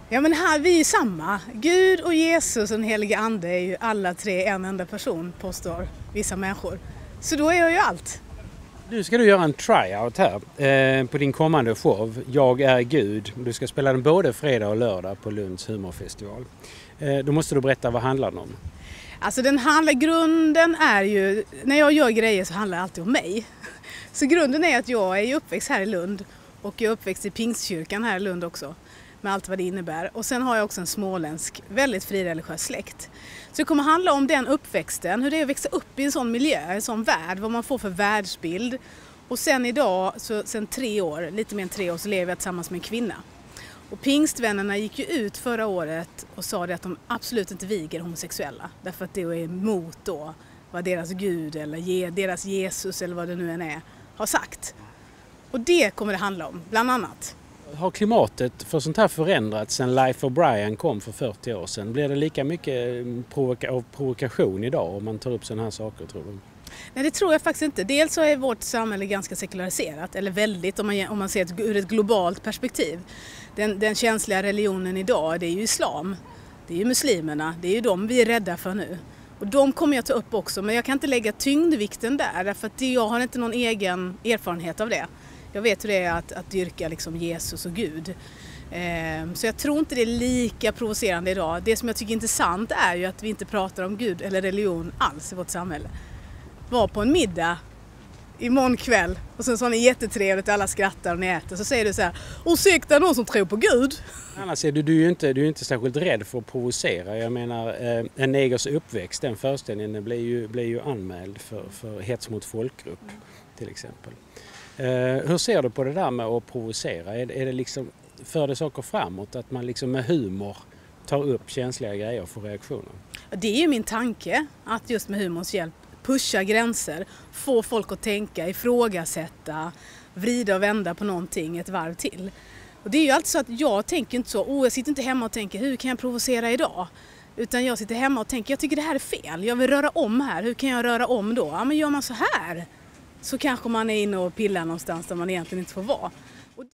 Ja, men här vi är ju samma. Gud och Jesus och den helige ande är ju alla tre en enda person, påstår vissa människor. Så då är jag ju allt. Nu ska du göra en tryout här på din kommande show. Jag är Gud. Du ska spela den både fredag och lördag på Lunds humorfestival. Då måste du berätta, vad handlar den om? Alltså grunden är ju, när jag gör grejer så handlar det alltid om mig. Så grunden är att jag är uppväxt här i Lund och jag är uppväxt i Pingstkyrkan här i Lund också. Med allt vad det innebär. Och sen har jag också en småländsk, väldigt frireligiös släkt. Så det kommer handla om den uppväxten, hur det är att växa upp i en sån miljö, en sån värld, vad man får för världsbild. Och sen idag, sen 3 år, lite mer än 3 år, så lever jag tillsammans med en kvinna. Och pingstvännerna gick ju ut förra året och sa det att de absolut inte viger homosexuella. Därför att det är emot då vad deras Gud eller deras Jesus eller vad det nu än är har sagt. Och det kommer det handla om, bland annat. Har klimatet för sånt här förändrats sedan Life O'Brien kom för 40 år sedan? Blir det lika mycket provokation idag om man tar upp sådana här saker, tror du? Nej, det tror jag faktiskt inte. Dels så är vårt samhälle ganska sekulariserat, eller väldigt om man ser det ur ett globalt perspektiv. Den känsliga religionen idag, det är ju islam. Det är ju muslimerna, det är ju de vi är rädda för nu. Och de kommer jag ta upp också, men jag kan inte lägga tyngdvikten där, därför att jag har inte någon egen erfarenhet av det. Jag vet hur det är att dyrka liksom Jesus och Gud. Så jag tror inte det är lika provocerande idag. Det som jag tycker är intressant är ju att vi inte pratar om Gud eller religion alls i vårt samhälle. Var på en middag imorgon kväll och sen så har ni jättetrevligt, alla skrattar och ni äter. Så säger du så här: ursäkta, någon som tror på Gud? Annars är du är inte särskilt rädd för att provocera. Jag menar, en negers uppväxt, den föreställningen blir ju anmäld för hets mot folkgrupp till exempel. Hur ser du på det där med att provocera? Är det liksom, för det saker framåt att man liksom med humor tar upp känsliga grejer och får reaktioner? Det är ju min tanke, att just med humorns hjälp pusha gränser, få folk att tänka, ifrågasätta, vrida och vända på någonting ett varv till. Och det är ju alltid så att jag tänker inte så, jag sitter inte hemma och tänker hur kan jag provocera idag? Utan jag sitter hemma och tänker, jag tycker det här är fel, jag vill röra om här, hur kan jag röra om då? Ja, men gör man så här så kanske man är inne och pillar någonstans där man egentligen inte får vara.